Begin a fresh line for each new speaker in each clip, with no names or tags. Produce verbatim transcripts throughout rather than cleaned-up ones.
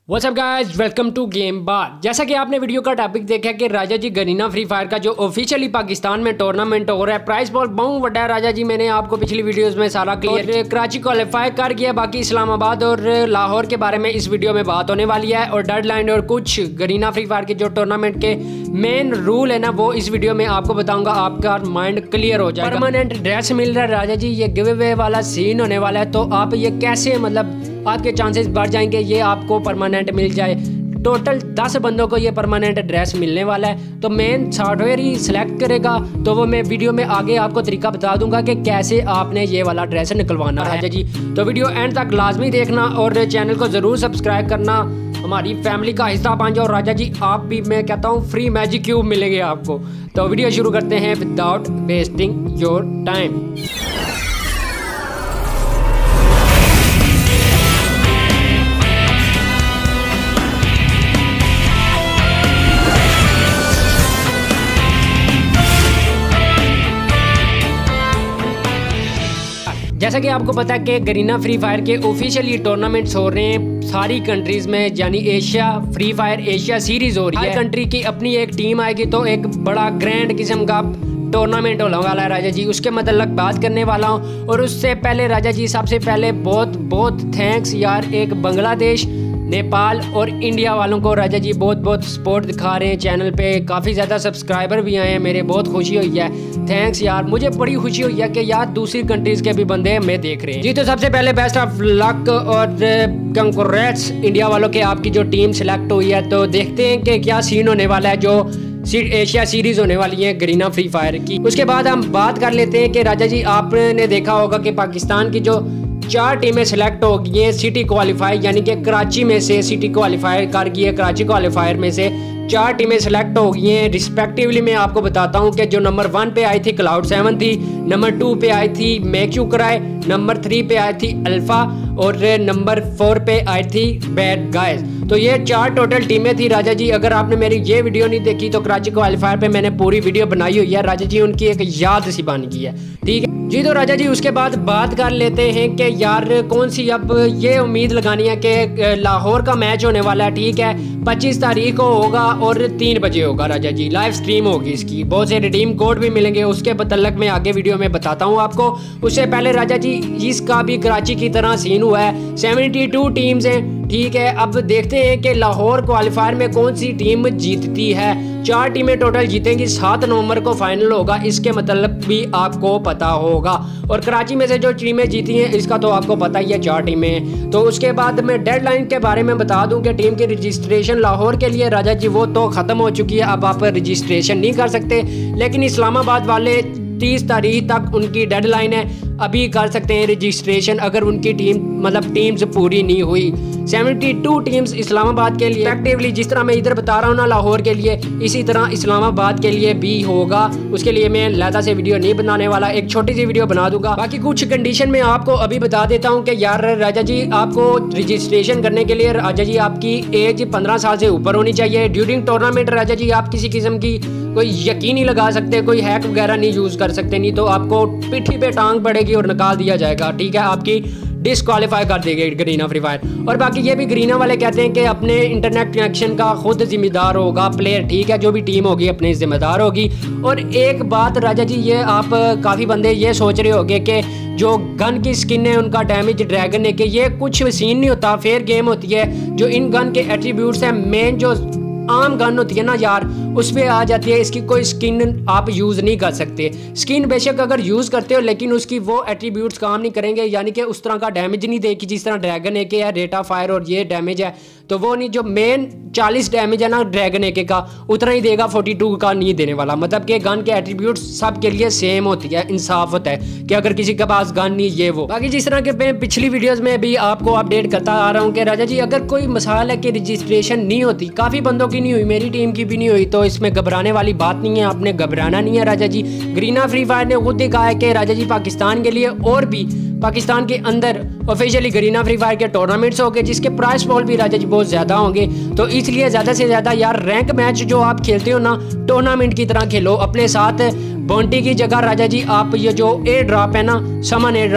What's up guys, welcome to game bar. जैसा कि आपने वीडियो का टॉपिक देखा कि Raja ji Garena Free Fire का जो ऑफिशियली पाकिस्तान में टूर्नामेंट हो रहा है, प्राइस बॉल बहुत बड़ा है। राजा जी मैंने आपको पिछली वीडियोस में सारा क्लियर, कराची क्वालिफाई कर गया, बाकी इस्लामाबाद और लाहौर के बारे में इस वीडियो में बात होने वाली है और डेडलाइन और कुछ गरीना फ्री फायर के जो टूर्नामेंट के मेन रूल है ना, वो इस वीडियो में आपको बताऊंगा। आपका माइंड क्लियर हो जाएगा। परमानेंट ड्रेस मिल रहा है राजा जी, ये गिव अवे वाला सीन होने वाला है, तो आप ये कैसे मतलब आपके चांसेस बढ़ जाएंगे ये आपको परमानेंट मिल जाए। टोटल दस बंदों को ये परमानेंट ड्रेस मिलने वाला है, तो मेन सॉफ्टवेयर ही सिलेक्ट करेगा, तो वो मैं वीडियो में आगे आपको तरीका बता दूंगा कि कैसे आपने ये वाला ड्रेस निकलवाना है राजा जी। तो वीडियो एंड तक लाजमी देखना और चैनल को ज़रूर सब्सक्राइब करना, हमारी फैमिली का हिस्सा बन जाओ राजा जी। आप भी, मैं कहता हूँ, फ्री मैजिक क्यूब मिलेंगे आपको। तो वीडियो शुरू करते हैं विदाउट वेस्टिंग योर टाइम। जैसा कि आपको पता है कि गरीना फ्री फायर के ऑफिशियली टूर्नामेंट्स हो रहे हैं सारी कंट्रीज में, यानी Asia Free Fire Asia series हो रही है। हर कंट्री की अपनी एक टीम आएगी, तो एक बड़ा ग्रैंड किस्म का टूर्नामेंट होने वाला है राजा जी। उसके मतलब बात करने वाला हूँ, और उससे पहले राजा जी सबसे पहले बहुत बहुत थैंक्स यार, एक बांग्लादेश, नेपाल और इंडिया वालों को राजा जी बहुत बहुत सपोर्ट दिखा रहे हैं चैनल पे। काफ़ी ज़्यादा सब्सक्राइबर भी आए हैं मेरे, बहुत खुशी हुई है। थैंक्स यार, मुझे बड़ी खुशी हुई है कि यार दूसरी कंट्रीज़ के भी बंदे हमें देख रहे हैं जी। तो सबसे पहले बेस्ट ऑफ लक और कंग्रेट्स इंडिया वालों के, आपकी जो टीम सिलेक्ट हुई है। तो देखते हैं कि क्या सीन होने वाला है जो एशिया सीरीज होने वाली है गरीना फ्री फायर की। उसके बाद हम बात कर लेते हैं कि राजा जी आपने देखा होगा कि पाकिस्तान की जो चार टीमें सिलेक्ट हो गई हैं सिटी क्वालिफाई, यानी कि कराची में से सिटी क्वालिफाई कर गई है। कराची क्वालिफायर में से चार टीमें सिलेक्ट हो गई हैं रिस्पेक्टिवली। मैं आपको बताता हूं कि जो नंबर वन पे आई थी क्लाउड सेवन थी, नंबर टू पे आई थी make you cry, number three पे आई थी अल्फा और नंबर फोर पे आई थी बैड गाइस। तो ये चार टोटल टीमें थी राजा जी। अगर आपने मेरी ये वीडियो नहीं देखी तो कराची क्वालिफायर पे मैंने पूरी वीडियो बनाई हुई है राजा जी, उनकी एक याद सी बन गई है, ठीक है जी। तो राजा जी उसके बाद बात कर लेते हैं कि यार कौन सी, अब ये उम्मीद लगानी है कि लाहौर का मैच होने वाला है, ठीक है, पच्चीस तारीख को होगा और तीन बजे होगा राजा जी, लाइव स्ट्रीम होगी इसकी। बहुत से रिडीम कोड भी मिलेंगे, उसके मतलब मैं आगे वीडियो में बताता हूँ आपको। उससे पहले राजा जी इसका भी कराची की तरह सीन हुआ है, सेवेंटी टू टीम्स हैं, ठीक है। अब देखते हैं कि लाहौर क्वालिफायर में कौन सी टीम जीतती है। चार टीमें टोटल जीतेंगी, सात नवंबर को फाइनल होगा, इसके मतलब भी आपको पता होगा। और कराची में से जो टीमें जीती हैं इसका तो आपको पता ही है, चार टीमें। तो उसके बाद मैं डेडलाइन के बारे में बता दूं कि टीम की रजिस्ट्रेशन लाहौर के लिए राजा जी वो तो ख़त्म हो चुकी है, अब आप रजिस्ट्रेशन नहीं कर सकते, लेकिन इस्लामाबाद वाले तीस तारीख तक उनकी डेडलाइन है, अभी कर सकते हैं रजिस्ट्रेशन अगर उनकी टीम मतलब टीम्स पूरी नहीं हुई। सेवेंटी टू टीम्स इस्लामाबाद के लिए एक्टिवली, जिस तरह मैं इधर बता रहा हूँ ना लाहौर के लिए, इसी तरह इस्लामाबाद के लिए भी होगा। उसके लिए मैं लहदा से वीडियो नहीं बनाने वाला, एक छोटी सी वीडियो बना दूंगा। बाकी कुछ कंडीशन में आपको अभी बता देता हूँ कि यार राजा जी आपको रजिस्ट्रेशन करने के लिए राजा जी आपकी एज पंद्रह साल से ऊपर होनी चाहिए। ड्यूरिंग टूर्नामेंट राजा जी आप किसी किस्म की कोई यकीन नहीं लगा सकते, कोई हैक वगैरह नहीं यूज़ कर सकते, नहीं तो आपको पिट्ठी पे टांग पड़ेगी और निकाल दिया जाएगा, ठीक है, आपकी डिस्क्वालीफाई कर देगी गरीना फ्री फायर। और बाकी ये भी गरीना वाले कहते हैं कि अपने इंटरनेट कनेक्शन का खुद जिम्मेदार होगा प्लेयर, ठीक है, जो भी टीम होगी अपनी जिम्मेदार होगी। और एक बात राजा जी, ये आप काफ़ी बंदे ये सोच रहे होंगे कि जो गन की स्किन है उनका डैमेज ड्रैगन है, कि ये कुछ सीन नहीं होता, फेयर गेम होती है। जो इन गन के एट्रीब्यूट्स हैं, मेन जो आम गन होती है ना यार, उस पर आ जाती है, इसकी कोई स्किन आप यूज़ नहीं कर सकते। स्किन बेशक अगर यूज़ करते हो, लेकिन उसकी वो एट्रीब्यूट्स काम नहीं करेंगे, यानी कि उस तरह का डैमेज नहीं देगी जिस तरह ड्रैगन ए के है, रेट ऑफ फायर और ये डैमेज है, तो वो नहीं। जो मेन चालीस डैमेज है ना ड्रैगन ए के का, उतना ही देगा, फोर्टी टू का नहीं देने वाला। मतलब कि गन के एट्रीब्यूट्स सब के लिए सेम होती है, इंसाफ होता है कि अगर किसी के पास गन नहीं ये वो। बाकी जिस तरह के मैं पिछली वीडियोज़ में भी आपको अपडेट करता आ रहा हूँ कि राजा जी अगर कोई मसाल है कि रजिस्ट्रेशन नहीं होती, काफ़ी बंदों की नहीं हुई, मेरी टीम की भी नहीं हुई, तो इसमें घबराने वाली बात नहीं है, आपने घबराना नहीं है Raja ji. Garena Free Fire ने खुद ही कहा है कि राजा जी पाकिस्तान के लिए और भी पाकिस्तान के अंदर ऑफिशियली गरीना फ्री फायर के टूर्नामेंट्स होंगे, जिसके प्राइस बॉल भी राजा जी बहुत ज़्यादा होंगे। तो इसलिए ज़्यादा से ज़्यादा यार रैंक मैच जो आप खेलते हो ना, टूर्नामेंट की तरह खेलो। अपने साथ बॉन्टी की जगह राजा जी आप ये जो एयर ड्रॉप है ना, समन एयर ड्रॉप,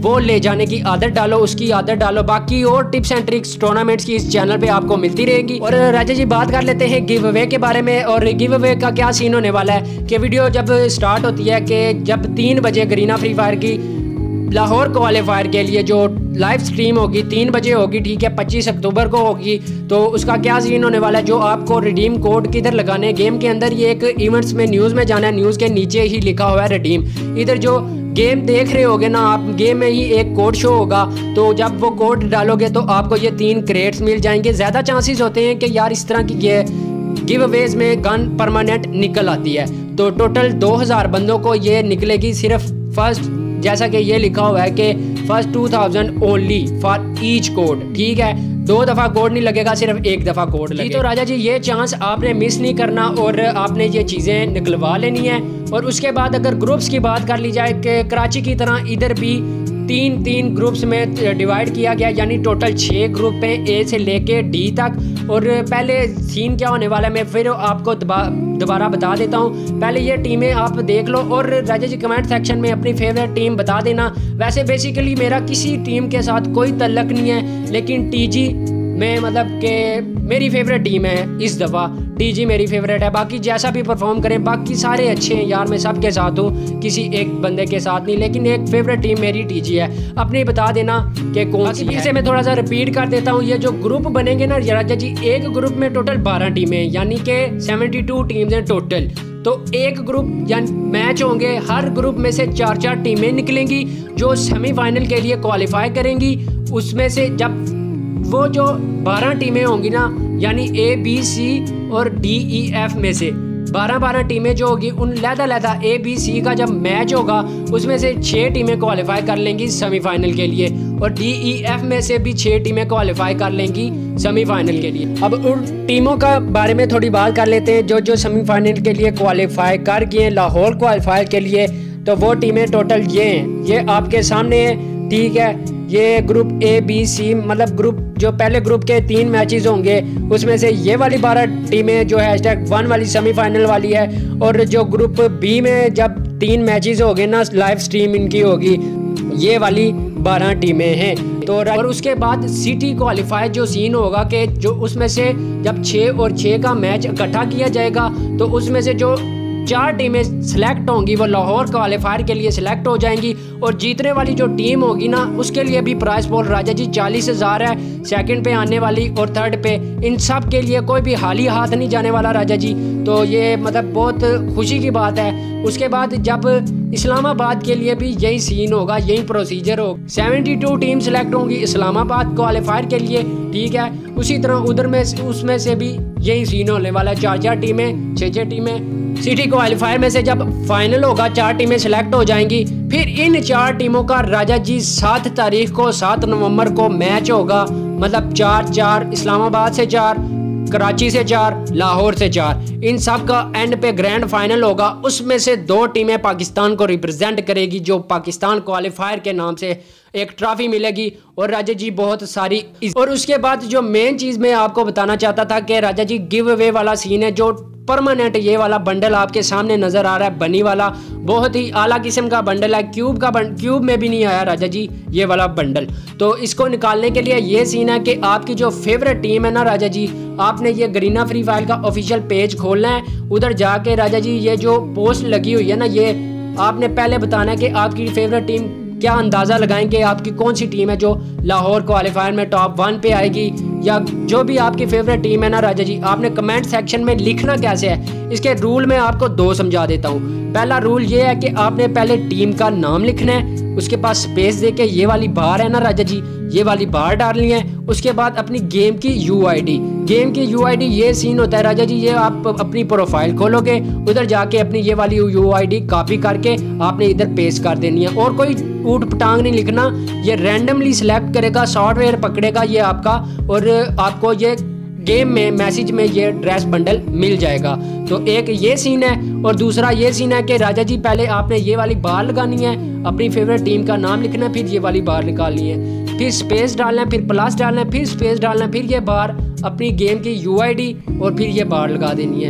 वो ले जाने की आदत डालो, उसकी आदत डालो। बाकी और टिप्स एंड ट्रिक्स टूर्नामेंट्स की इस चैनल पे आपको मिलती रहेगी। और राजा जी बात कर लेते हैं गिव अवे के बारे में। और गिव अवे का क्या सीन होने वाला है कि वीडियो जब स्टार्ट होती है कि जब तीन बजे गरीना फ्री फायर की लाहौर क्वालिफायर के लिए जो लाइव स्ट्रीम होगी तीन बजे होगी, ठीक है, पच्चीस अक्टूबर को होगी। तो उसका क्या सीन होने वाला है, जो आपको रिडीम कोड किधर लगाने हैं गेम के अंदर, ये एक इवेंट्स में न्यूज़ में जाना है, न्यूज़ के नीचे ही लिखा हुआ है रिडीम। इधर जो गेम देख रहे होगे ना आप, गेम में ही एक कोड शो होगा, तो जब वो कोड डालोगे तो आपको ये तीन क्रेट्स मिल जाएंगे। ज़्यादा चांसेस होते हैं कि यार इस तरह की ये गिव अवेज में गन परमानेंट निकल आती है। तो टोटल दो हज़ार बंदों को ये निकलेगी सिर्फ फर्स्ट, जैसा कि ये लिखा हुआ है कि first two thousand only for each code, ठीक है, दो दफ़ा कोड नहीं लगेगा, सिर्फ एक दफ़ा कोड लगेगा। तो राजा जी ये चांस आपने मिस नहीं करना और आपने ये चीज़ें निकलवा लेनी है। और उसके बाद अगर ग्रुप्स की बात कर ली जाए कि कराची की तरह इधर भी तीन तीन ग्रुप्स में डिवाइड किया गया, यानी टोटल छः ग्रुप हैं ए से लेके डी तक। और पहले सीन क्या होने वाला है मैं फिर आपको दोबारा बता देता हूँ। पहले ये टीमें आप देख लो और राजा जी कमेंट सेक्शन में अपनी फेवरेट टीम बता देना। वैसे बेसिकली मेरा किसी टीम के साथ कोई तल्लक नहीं है, लेकिन टीजी में मतलब कि मेरी फेवरेट टीम है इस दफ़ा, टीजी मेरी फेवरेट है। बाकी जैसा भी परफॉर्म करें, बाकी सारे अच्छे हैं यार, मैं सबके साथ हूँ, किसी एक बंदे के साथ नहीं, लेकिन एक फेवरेट टीम मेरी टीजी है। अपनी बता देना कि कौन सी है। इसे मैं थोड़ा सा रिपीट कर देता हूँ। ये जो ग्रुप बनेंगे ना राजा जी, एक ग्रुप में टोटल बारह टीमें हैं, यानी कि सेवेंटी टू टीम्स हैं टोटल। तो एक ग्रुप यानी मैच होंगे, हर ग्रुप में से चार चार टीमें निकलेंगी जो सेमीफाइनल के लिए क्वालिफाई करेंगी। उसमें से जब वो जो बारह टीमें होंगी ना, यानी ए बी सी और डी ई एफ में से बारह बारह टीमें जो होगी, उन लहदा लहदा ए बी सी का जब मैच होगा उसमें से छः टीमें क्वालिफाई कर लेंगी सेमीफाइनल के लिए, और डी ई एफ में से भी छः टीमें क्वालिफाई कर लेंगी सेमीफाइनल के लिए। अब उन टीमों का बारे में थोड़ी बात कर लेते हैं जो जो सेमीफाइनल के लिए क्वालिफाई कर गए लाहौर क्वालिफायर के लिए। तो वो टीमें टोटल ये हैं, ये आपके सामने है, ठीक है। ये ग्रुप ए बी सी मतलब ग्रुप जो पहले ग्रुप के तीन मैचेस होंगे उसमें से ये वाली बारह टीमें जो हैशटैग वन वाली सेमीफाइनल वाली है। और जो ग्रुप बी में जब तीन मैचेस होंगे ना लाइव स्ट्रीम इनकी होगी, ये वाली बारह टीमें हैं। तो और उसके बाद सिटी क्वालिफाई जो सीन होगा कि जो उसमें से जब छः और छः का मैच इकट्ठा किया जाएगा तो उसमें से जो चार टीमें सिलेक्ट होंगी वो लाहौर क्वालिफायर के लिए सिलेक्ट हो जाएंगी। और जीतने वाली जो टीम होगी ना उसके लिए भी प्राइस पोल राजा जी चालीस हज़ार है, सेकंड पे आने वाली और थर्ड पे, इन सब के लिए कोई भी खाली हाथ नहीं जाने वाला राजा जी। तो ये मतलब बहुत खुशी की बात है। उसके बाद जब इस्लामाबाद के लिए भी यही सीन होगा, यही प्रोसीजर होगा, सेवेंटी टू टीम सिलेक्ट होंगी इस्लामाबाद क्वालिफायर के लिए, ठीक है। उसी तरह उधर में उसमें से भी यही सीन होने वाला है, चार चार टीमें छः छः टीमें। सिटी क्वालिफायर में से जब फाइनल होगा चार टीमें सिलेक्ट हो जाएंगी, फिर इन चार टीमों का राजा जी सात तारीख को सात नवंबर को मैच होगा, मतलब चार चार इस्लामाबाद से चार, कराची से चार, लाहौर से चार, इन सब का एंड पे ग्रैंड फाइनल होगा। उसमें से दो टीमें पाकिस्तान को रिप्रेजेंट करेगी, जो पाकिस्तान क्वालिफायर के नाम से एक ट्रॉफी मिलेगी। और राजा जी बहुत सारी और उसके बाद जो मेन चीज़ मैं आपको बताना चाहता था कि राजा जी गिव अवे वाला सीन है, जो परमानेंट ये वाला बंडल आपके सामने नज़र आ रहा है, बनी वाला, बहुत ही आला किस्म का बंडल है, क्यूब का बंड क्यूब में भी नहीं आया राजा जी ये वाला बंडल। तो इसको निकालने के लिए ये सीन है कि आपकी जो फेवरेट टीम है ना राजा जी, आपने ये गरीना फ्री फायर का ऑफिशियल पेज खोलना है। उधर जाके राजा जी ये जो पोस्ट लगी हुई है ना, ये आपने पहले बताना है कि आपकी फेवरेट टीम, क्या अंदाज़ा लगाएंगे आपकी कौन सी टीम है जो लाहौर क्वालिफायर में टॉप वन पे आएगी, या जो भी आपकी फेवरेट टीम है ना राजा जी, आपने कमेंट सेक्शन में लिखना कैसे है। इसके रूल मैं आपको दो समझा देता हूँ। पहला रूल ये है कि आपने पहले टीम का नाम लिखना है, उसके पास स्पेस दे के ये वाली बार है ना राजा जी, ये वाली बार डालनी है। उसके बाद अपनी गेम की यू आई डी, गेम की यू आई डी ये सीन होता है राजा जी, ये आप अपनी प्रोफाइल खोलोगे, उधर जाके अपनी ये वाली यू आई डी कॉपी करके आपने इधर पेस्ट कर देनी है। और कोई ऊट पटांग नहीं लिखना, ये रैंडमली सिलेक्ट करेगा, सॉफ्टवेयर पकड़ेगा ये आपका, और आपको ये गेम में मैसेज में ये ड्रेस बंडल मिल जाएगा। तो एक ये सीन है। और दूसरा ये सीन है कि राजा जी पहले आपने ये वाली बार लगानी है, अपनी फेवरेट टीम का नाम लिखना है, फिर ये वाली बार निकालनी है, फिर स्पेस डालना है, फिर प्लस डालना है, फिर स्पेस डालना है, फिर ये बार, अपनी गेम की यू आई डी और फिर ये बार लगा देनी है।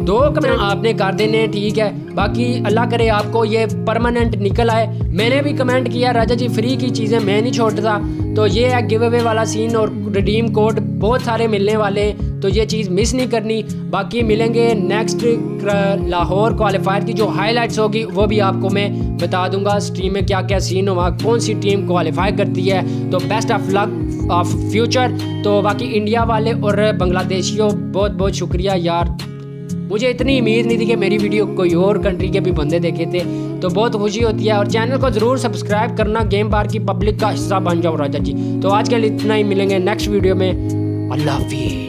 दो कमेंट आपने कर देने, ठीक है। बाकी अल्लाह करे आपको ये परमानेंट निकल आए। मैंने भी कमेंट किया राजा जी फ्री की चीज़ें मैं नहीं छोड़ता, तो ये है गिव अवे वाला सीन और रिडीम कोड बहुत सारे मिलने वाले हैं, तो ये चीज़ मिस नहीं करनी। बाकी मिलेंगे नेक्स्ट लाहौर क्वालिफायर की जो हाइलाइट्स होगी वो भी आपको मैं बता दूंगा स्ट्रीम में क्या क्या सीन हुआ, कौन सी टीम क्वालिफाई करती है। तो best of luck of future. तो बाकी इंडिया वाले और बांग्लादेशियों बहुत बहुत शुक्रिया यार, मुझे इतनी उम्मीद नहीं थी कि मेरी वीडियो कोई और कंट्री के भी बंदे देखे थे, तो बहुत खुशी होती है। और चैनल को ज़रूर सब्सक्राइब करना, गेम बार की पब्लिक का हिस्सा बन जाओ राजा जी। तो आज के लिए इतना ही, मिलेंगे नेक्स्ट वीडियो में। अल्लाह हाफिज़।